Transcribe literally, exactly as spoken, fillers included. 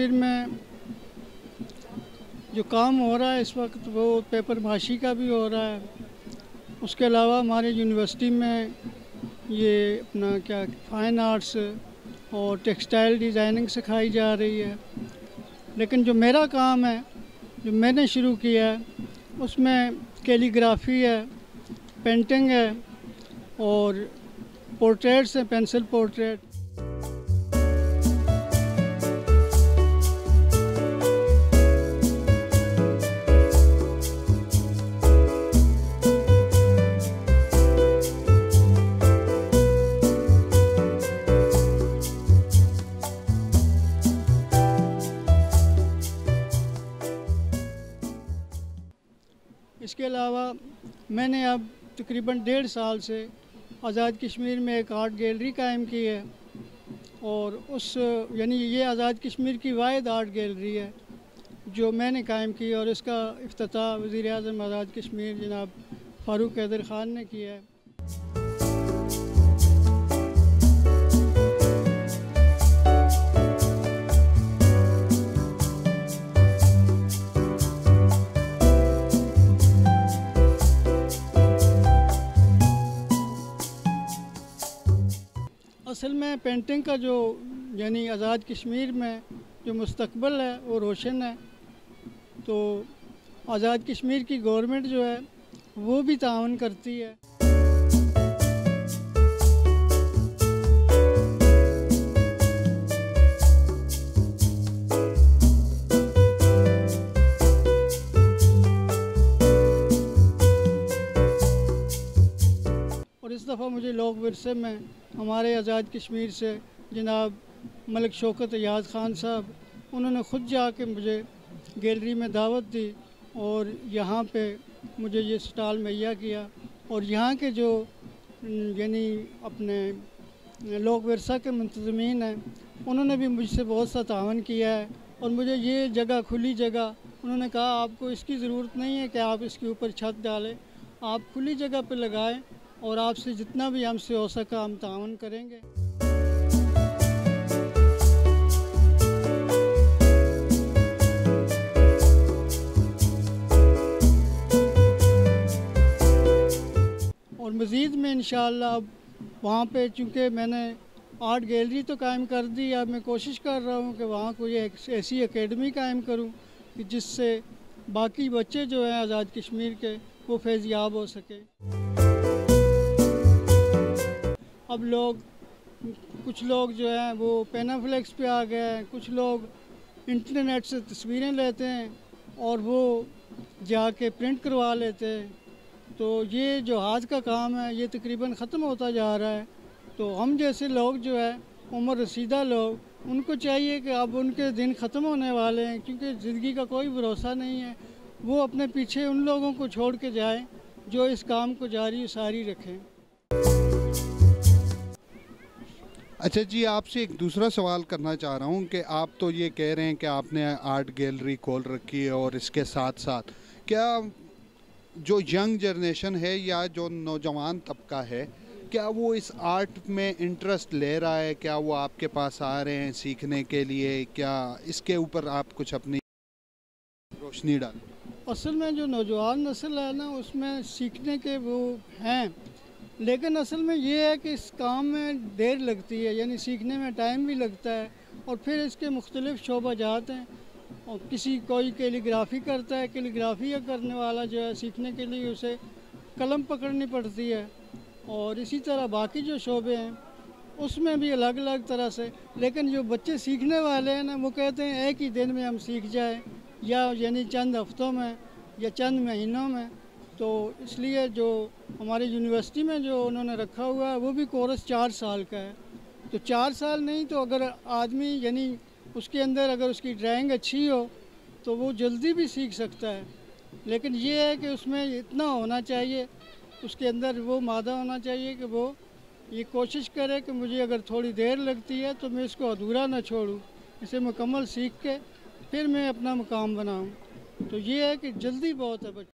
कश्मीर में जो काम हो रहा है इस वक्त वो पेपर माशी का भी हो रहा है। उसके अलावा हमारे यूनिवर्सिटी में ये अपना क्या फ़ाइन आर्ट्स और टेक्सटाइल डिज़ाइनिंग सिखाई जा रही है। लेकिन जो मेरा काम है, जो मैंने शुरू किया है, उसमें कैलीग्राफी है, पेंटिंग है और पोर्ट्रेट्स हैं, पेंसिल पोर्ट्रेट। इसके अलावा मैंने अब तकरीबन डेढ़ साल से आज़ाद कश्मीर में एक आर्ट गैलरी कायम की है और उस यानी ये आज़ाद कश्मीर की वाहिद आर्ट गैलरी है जो मैंने कायम की और इसका इफ्तिताह वज़ीर आज़म आज़ाद कश्मीर जनाब फ़ारूक हैदर ख़ान ने किया है। असल में पेंटिंग का जो यानी आज़ाद कश्मीर में जो मुस्तकबिल है वो रोशन है। तो आज़ाद कश्मीर की गवर्नमेंट जो है वो भी तावन करती है। और इस दफ़ा मुझे लोक विरसे में हमारे आज़ाद कश्मीर से जनाब मलिक शौकत अयाज ख़ान साहब, उन्होंने ख़ुद जाके मुझे गैलरी में दावत दी और यहाँ पे मुझे ये स्टॉल मुहैया किया। और यहाँ के जो यानी अपने लोक विरसा के मुंतज़मीन हैं उन्होंने भी मुझसे बहुत सा तावन किया है और मुझे ये जगह खुली जगह, उन्होंने कहा आपको इसकी ज़रूरत नहीं है कि आप इसके ऊपर छत डालें, आप खुली जगह पे लगाएं और आपसे जितना भी हमसे हो सका हम तावन करेंगे। और मज़ीद में इंशाअल्लाह अब वहाँ पे चूँकि मैंने आर्ट गैलरी तो कायम कर दी, अब मैं कोशिश कर रहा हूँ कि वहाँ कोई एक ऐसी एकेडमी कायम करूँ कि जिससे बाकी बच्चे जो हैं आज़ाद कश्मीर के वो फैज़याब हो सके। अब लोग कुछ लोग जो हैं वो पेनाफ्लेक्स पे आ गए हैं, कुछ लोग इंटरनेट से तस्वीरें लेते हैं और वो जाके प्रिंट करवा लेते हैं। तो ये जो हाथ का काम है ये तकरीबन ख़त्म होता जा रहा है। तो हम जैसे लोग जो है उम्र रसीदा लोग, उनको चाहिए कि अब उनके दिन ख़त्म होने वाले हैं क्योंकि ज़िंदगी का कोई भरोसा नहीं है। वो अपने पीछे उन लोगों को छोड़ के जाएं जो इस काम को जारी सारी रखें। अच्छा जी, आपसे एक दूसरा सवाल करना चाह रहा हूँ कि आप तो ये कह रहे हैं कि आपने आर्ट गैलरी खोल रखी है और इसके साथ साथ क्या जो यंग जनरेशन है या जो नौजवान तबका है, क्या वो इस आर्ट में इंटरेस्ट ले रहा है? क्या वो आपके पास आ रहे हैं सीखने के लिए? क्या इसके ऊपर आप कुछ अपनी रोशनी डालें? असल में जो नौजवान नस्ल है ना उसमें सीखने के वो हैं, लेकिन असल में ये है कि इस काम में देर लगती है, यानी सीखने में टाइम भी लगता है और फिर इसके मुख्तलिफ़ शोबा जात हैं। और किसी कोई कैलीग्राफी करता है, कैलीग्राफी करने वाला जो है सीखने के लिए उसे कलम पकड़नी पड़ती है और इसी तरह बाकी जो शोबे हैं उसमें भी अलग अलग तरह से। लेकिन जो बच्चे सीखने वाले हैं ना वो कहते हैं एक ही दिन में हम सीख जाएँ या यानी चंद हफ्तों में या चंद महीनों में। तो इसलिए जो हमारी यूनिवर्सिटी में जो उन्होंने रखा हुआ है वो भी कोर्स चार साल का है। तो चार साल नहीं तो अगर आदमी यानी उसके अंदर अगर उसकी ड्राइंग अच्छी हो तो वो जल्दी भी सीख सकता है। लेकिन ये है कि उसमें इतना होना चाहिए, उसके अंदर वो मादा होना चाहिए कि वो ये कोशिश करे कि मुझे अगर थोड़ी देर लगती है तो मैं इसको अधूरा ना छोड़ूं, इसे मुकम्मल सीख के फिर मैं अपना मुकाम बनाऊं। तो ये है कि जल्दी बहुत है बच्चे